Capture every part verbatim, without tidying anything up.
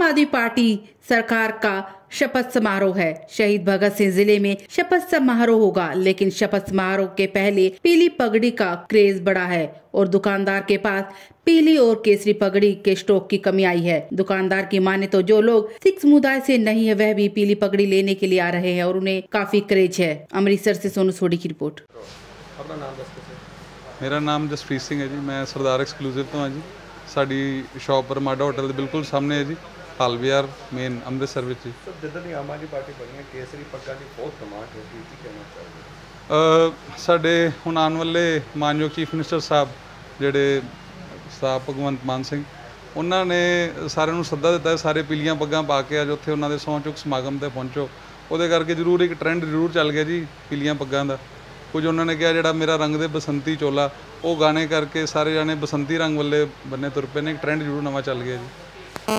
आदमी पार्टी सरकार का शपथ समारोह है। शहीद भगत सिंह जिले में शपथ समारोह होगा, लेकिन शपथ समारोह के पहले पीली पगड़ी का क्रेज बढ़ा है और दुकानदार के पास पीली और केसरी पगड़ी के स्टॉक की कमी आई है। दुकानदार की माने तो जो लोग सिख समुदाय से नहीं है वह भी पीली पगड़ी लेने के लिए आ रहे हैं और उन्हें काफी क्रेज है। अमृतसर से सोनू सोडी की रिपोर्ट। अपना नाम दस कैसे? मेरा नाम जसप्रीत सिंह है जी। मैं सरदार एक्सक्लूसिव तो हाँ जी। साड़ी शॉप रमाडा होटल के बिल्कुल सामने है जी, हाल बाजार मेन अमृतसर में जी। सर जिद्दां दी आम आदमी पार्टी बनी है, केसरी पग्गा की बहुत कमांड है, की कहना चाहोगे? ਸਾਡੇ ਹੁਣ ਆਉਣ ਵਾਲੇ ਮਾਨਯੋਗ ਚੀਫ ਮਿਨਿਸਟਰ ਸਾਹਿਬ ਜਿਹੜੇ ਸਾਹਿਬ ਭਗਵੰਤ ਮਾਨ ਸਿੰਘ, ਉਹਨਾਂ ਨੇ ਸਾਰਿਆਂ ਨੂੰ ਸੱਦਾ ਦਿੱਤਾ ਹੈ ਸਾਰੇ ਪੀਲੀਆਂ ਪੱਗਾਂ ਪਾ ਕੇ ਅੱਜ ਉੱਥੇ ਉਹਨਾਂ ਦੇ ਸਹੁੰ ਚੁੱਕ ਸਮਾਗਮ ਤੇ ਪਹੁੰਚੋ। ਉਹਦੇ ਕਰਕੇ ਜ਼ਰੂਰ ਇੱਕ ਟ੍ਰੈਂਡ ਜ਼ਰੂਰ ਚੱਲ ਗਿਆ ਜੀ ਪੀਲੀਆਂ ਪੱਗਾਂ ਦਾ। ਕੁਝ ਉਹਨਾਂ ਨੇ ਕਿਹਾ ਜਿਹੜਾ ਮੇਰਾ ਰੰਗ ਦੇ ਬਸੰਤੀ ਚੋਲਾ, ਉਹ ਗਾਣੇ ਕਰਕੇ ਸਾਰੇ ਜਾਣੇ ਬਸੰਤੀ ਰੰਗ ਵੱਲੇ ਬੰਨੇ ਤੁਰ ਪਏ ਨੇ। ਇੱਕ ਟ੍ਰੈਂਡ ਜ਼ਰੂਰ ਨਵਾਂ ਚੱਲ ਗਿਆ ਜੀ।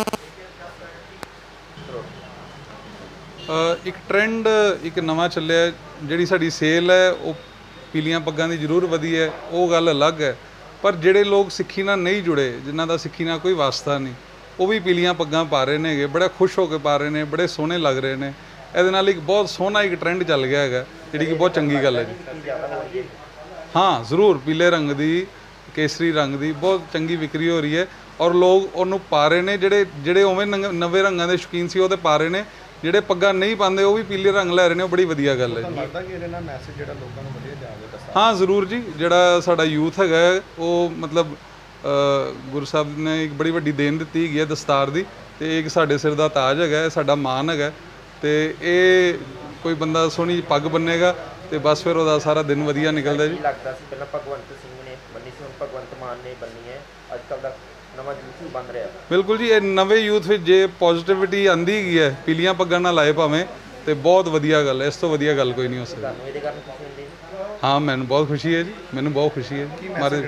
ਇੱਕ ਟ੍ਰੈਂਡ ਇੱਕ ਨਵਾਂ ਚੱਲਿਆ, ਜਿਹੜੀ ਸਾਡੀ ਸੇਲ ਹੈ ਉਹ ਪੀਲੀਆਂ ਪੱਗਾਂ ਦੀ ਜ਼ਰੂਰ ਵਧੀ ਹੈ, ਉਹ ਗੱਲ ਅਲੱਗ ਹੈ। ਪਰ ਜਿਹੜੇ ਲੋਕ ਸਿੱਖੀ ਨਾਲ ਨਹੀਂ ਜੁੜੇ, ਜਿਨ੍ਹਾਂ ਦਾ ਸਿੱਖੀ ਨਾਲ ਕੋਈ ਵਾਸਤਾ ਨਹੀਂ, ਉਹ ਵੀ ਪੀਲੀਆਂ ਪੱਗਾਂ ਪਾ ਰਹੇ ਨੇਗੇ, ਬੜਾ ਖੁਸ਼ ਹੋ ਕੇ ਪਾ ਰਹੇ ਨੇ, ਬੜੇ ਸੋਹਣੇ ਲੱਗ ਰਹੇ ਨੇ। ਇਹਦੇ ਨਾਲ ਇੱਕ ਬਹੁਤ ਸੋਹਣਾ ਇੱਕ ਟ੍ਰੈਂਡ ਚੱਲ ਗਿਆ ਹੈਗਾ, ਜਿਹੜੀ ਕਿ ਬਹੁਤ ਚੰਗੀ ਗੱਲ ਹੈ ਜੀ। ਹਾਂ ਜ਼ਰੂਰ, ਪੀਲੇ ਰੰਗ ਦੀ, ਕੇਸਰੀ ਰੰਗ ਦੀ ਬਹੁਤ ਚੰਗੀ ਵਿਕਰੀ ਹੋ ਰਹੀ ਹੈ ਔਰ ਲੋਕ ਉਹਨੂੰ ਪਾ ਰਹੇ ਨੇ। ਜਿਹੜੇ ਜਿਹੜੇ ਉਵੇਂ ਨਵੇਂ ਰੰਗਾਂ ਦੇ ਸ਼ੌਕੀਨ ਸੀ ਉਹ ਤਾਂ ਪਾ ਰਹੇ ਨੇ, ਜਿਹੜੇ ਪੱਗਾਂ ਨਹੀਂ ਪਾਉਂਦੇ ਉਹ ਵੀ ਪੀਲੇ ਰੰਗ ਲੈ ਰਹੇ ਨੇ। ਉਹ ਬੜੀ ਵਧੀਆ ਗੱਲ ਹੈ ਜੀ। ਲੱਗਦਾ ਕਿ ਇਹਦੇ ਨਾਲ ਮੈਸੇਜ ਜਿਹੜਾ ਲੋਕਾਂ ਨੂੰ ਵਧੀਆ ਜਾਵੇਗਾ? ਹਾਂ ਜ਼ਰੂਰ ਜੀ। ਜਿਹੜਾ ਸਾਡਾ ਯੂਥ ਹੈਗਾ ਉਹ ਮਤਲਬ ਗੁਰੂ ਸਾਹਿਬ ਨੇ ਇੱਕ ਬੜੀ ਵੱਡੀ ਦੇਣ ਦਿੱਤੀ ਹੈਗੀ ਹੈ ਦਸਤਾਰ ਦੀ, ਅਤੇ ਇੱਕ ਸਾਡੇ ਸਿਰ ਦਾ ਤਾਜ ਹੈਗਾ, ਸਾਡਾ ਮਾਣ ਹੈਗਾ। ਅਤੇ ਇਹ ਕੋਈ ਬੰਦਾ ਸੋਹਣੀ ਪੱਗ ਬੰਨੇਗਾ ਅਤੇ ਬਸ ਫਿਰ ਉਹਦਾ ਸਾਰਾ ਦਿਨ ਵਧੀਆ ਨਿਕਲਦਾ ਜੀ। ਲੱਗਦਾ ਸੀ ਪਹਿਲਾਂ ਭਗਵੰਤ ਸਿੰਘ ਨੇ ਬੰਨੀ ਸੀ, ਹੁਣ ਭਗਵੰਤ ਮਾਨ ਨੇ ਬੰਨੀ ਹੈ। ਅੱਜ ਕੱਲ੍ਹ ਦਾ ਨਵਾਂ ਯੂਥ ਵੀ ਬਣ ਰਿਹਾ। ਬਿਲਕੁਲ ਜੀ, ਇਹ ਨਵੇਂ ਯੂਥ ਵਿੱਚ ਜੇ ਪੋਜ਼ੀਟਿਵਿਟੀ ਆਉਂਦੀ ਹੈਗੀ ਹੈ ਪੀਲੀਆਂ ਪੱਗਾਂ ਨਾਲ ਲਾਏ ਭਾਵੇਂ, ਅਤੇ ਬਹੁਤ ਵਧੀਆ ਗੱਲ ਹੈ। ਇਸ ਤੋਂ ਵਧੀਆ ਗੱਲ ਕੋਈ ਨਹੀਂ ਹੋ ਸਕਦੀ। ਇਹਦੇ ਕਾਰਨ ਖੁਸ਼ੀ ਹੁੰਦੀ? ਹਾਂ ਮੈਨੂੰ ਬਹੁਤ ਖੁਸ਼ੀ ਹੈ ਜੀ, ਮੈਨੂੰ ਬਹੁਤ ਖੁਸ਼ੀ ਹੈ। ਮਾਰੇ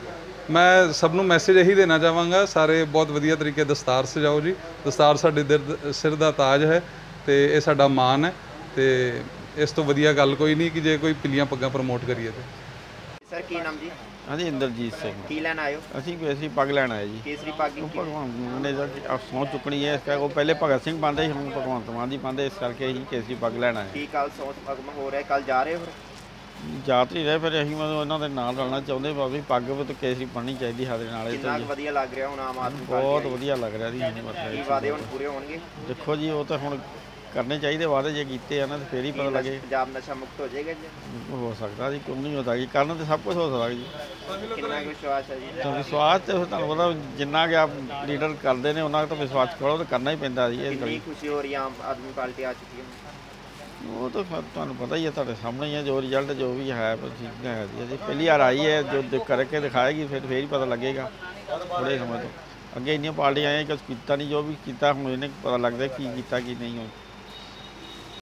ਮੈਂ ਸਭ ਨੂੰ ਮੈਸੇਜ ਇਹੀ ਦੇਣਾ ਚਾਹਾਂਗਾ, ਸਾਰੇ ਬਹੁਤ ਵਧੀਆ ਤਰੀਕੇ ਦਸਤਾਰ ਸਜਾਓ ਜੀ। ਦਸਤਾਰ ਸਾਡੇ ਦਿਲ ਸਿਰ ਦਾ ਤਾਜ ਹੈ ਅਤੇ ਇਹ ਸਾਡਾ ਮਾਣ ਹੈ, ਅਤੇ ਇਸ ਤੋਂ ਵਧੀਆ ਗੱਲ ਕੋਈ ਨਹੀਂ ਕਿ ਜੇ ਕੋਈ ਪੀਲੀਆਂ ਪੱਗਾਂ ਪ੍ਰਮੋਟ ਕਰੀਏ ਤਾਂ। ਸਰ ਕੀ ਨਾਮ ਜੀ? ਹਾਂਜੀ ਇੰਦਰਜੀਤ ਸਿੰਘ। ਕੀ ਲੈਣ ਆਇਓ? ਅਸੀਂ ਅਸੀਂ ਪੱਗ ਲੈਣ ਆਏ ਜੀ। ਕੇਸਰੀ ਪੱਗ ਭਗਵਾਨ ਨੇ ਸਹੁੰ ਚੁੱਕਣੀ ਹੈ, ਇਸ ਕਰਕੇ ਉਹ ਪਹਿਲੇ ਭਗਤ ਸਿੰਘ ਪਾਉਂਦੇ ਸੀ, ਹੁਣ ਭਗਵੰਤ ਮਾਨ ਜੀ ਪਾਉਂਦੇ, ਇਸ ਕਰਕੇ ਅਸੀਂ ਕੇਸਰੀ ਪੱਗ ਲੈਣ ਆਏ। ਕੀ ਕੱਲ੍ਹ ਸਹੁੰ ਪੱਗ ਹੋ ਰਿਹਾ, ਕੱਲ੍ਹ ਜਾ ਰਹੇ ਹੋ? ਜਾ ਤਾਂ ਨਹੀਂ ਰਹੇ, ਫਿਰ ਅਸੀਂ ਮਤਲਬ ਇਹਨਾਂ ਦੇ ਨਾਲ ਰਲਣਾ ਚਾਹੁੰਦੇ ਵੀ ਪੱਗ ਵੀ ਤਾਂ ਕੇਸਰੀ ਬਣਨੀ ਚਾਹੀਦੀ ਸਾਡੇ ਨਾਲ। ਕਿੰਨਾ ਵਧੀਆ ਲੱਗ ਰਿਹਾ ਹੁਣ ਆਮ ਆਦਮੀ? ਬਹੁਤ ਵਧੀਆ ਲੱਗ ਰਿਹਾ ਜੀ। ਕੀ ਵਾਅਦੇ ਹੁਣ ਪੂਰੇ ਹੋਣਗੇ? ਦੇਖੋ ਜੀ, ਉਹ ਤਾਂ ਹੁਣ ਕਰਨੇ ਚਾਹੀਦੇ ਵਾਅਦੇ, ਜੇ ਕੀਤੇ ਆ ਨਾ ਤਾਂ ਫਿਰ ਹੀ ਪਤਾ ਲੱਗੇ। ਪੰਜਾਬ ਨਸ਼ਾ ਮੁਕਤ ਹੋ ਜਾਏਗਾ ਜੀ? ਹੋ ਸਕਦਾ ਜੀ, ਕਿਉਂ ਨਹੀਂ ਹੋ ਸਕਦਾ ਜੀ, ਕਰਨ ਤਾਂ ਸਭ ਕੁਝ ਹੋ ਸਕਦਾ ਜੀ। ਕਿੰਨਾ ਵਿਸ਼ਵਾਸ ਹੈ ਜੀ? ਵਿਸ਼ਵਾਸ ਤਾਂ ਤੁਹਾਨੂੰ ਪਤਾ ਜਿੰਨਾ ਕਿ ਆਪ ਲੀਡਰ ਕਰਦੇ ਨੇ ਉਹਨਾਂ ਤੋਂ ਵਿਸ਼ਵਾਸ ਕਰੋ ਤਾਂ ਕਰਨਾ ਹੀ ਪੈਂਦਾ ਜੀ। ਇਹ ਕਿੰਨੀ ਖੁਸ਼ੀ ਹੋ ਰਹੀ ਆਮ ਆਦਮੀ ਪਾਰਟੀ ਆ ਚੁੱਕੀ ਹੈ? ਉਹ ਤਾਂ ਤੁਹਾਨੂੰ ਪਤਾ ਹੀ ਹੈ, ਤੁਹਾਡੇ ਸਾਹਮਣੇ ਹੀ ਹੈ ਜੋ ਰਿਜ਼ਲਟ ਜੋ ਵੀ ਹੈ ਠੀਕ ਹੈ ਜੀ। ਪਹਿਲੀ ਵਾਰ ਆਈ ਹੈ, ਜੋ ਕਰਕੇ ਦਿਖਾਏਗੀ ਫਿਰ ਫਿਰ ਹੀ ਪਤਾ ਲੱਗੇਗਾ ਥੋੜ੍ਹੇ ਸਮੇਂ ਤੋਂ। ਅੱਗੇ ਇੰਨੀਆਂ ਪਾਰਟੀਆਂ ਆਈਆਂ ਕੁਛ ਕੀਤਾ ਨਹੀਂ, ਜੋ ਵੀ ਕੀਤਾ ਹੁਣ ਇਹਨੇ ਪਤਾ ਲੱਗਦਾ ਕੀ ਕੀਤਾ ਕੀ ਨਹੀਂ।